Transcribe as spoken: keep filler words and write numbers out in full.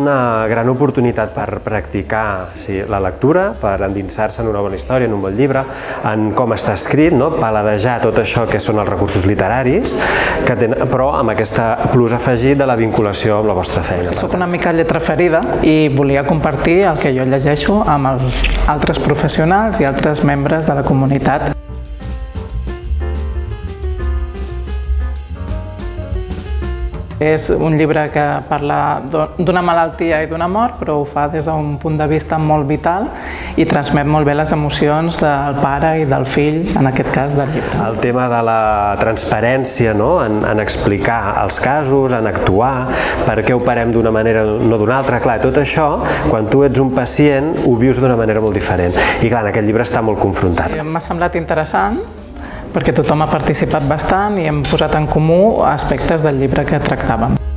una gran oportunitat per practicar la lectura, per endinsar-se en una bona història, en un bon llibre, en com està escrit, paladejar tot això que són els recursos literaris, però amb aquest plus afegit de la vinculació amb la vostra feina. Soc una mica lletra ferida i volia compartir el que jo llegeixo amb els altres professionals i altres membres de la comunitat. És un llibre que parla d'una malaltia i d'una mort, però ho fa des d'un punt de vista molt vital i transmet molt bé les emocions del pare i del fill, en aquest cas del llibre. El tema de la transparència en explicar els casos, en actuar, per què operem d'una manera o no d'una altra. Clar, tot això, quan tu ets un pacient, ho vius d'una manera molt diferent. I clar, en aquest llibre està molt confrontat. M'ha semblat interessant, perquè tothom ha participat bastant i hem posat en comú aspectes del llibre que tractàvem.